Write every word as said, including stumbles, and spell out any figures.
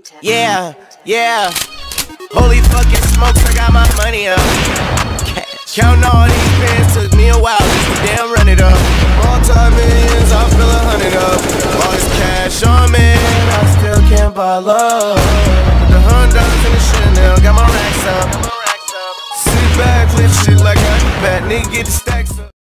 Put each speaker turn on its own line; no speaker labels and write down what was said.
Yeah, yeah. Holy fucking smokes, I got my money up. Counting all these pins took me a while just to damn run it up. Multi-millions, I feel a hundred up. All this cash on me, I still can't buy love. Put the Hondas in the Chanel, got my racks up. Sit back, flip shit like I'm bad. Nigga get the stacks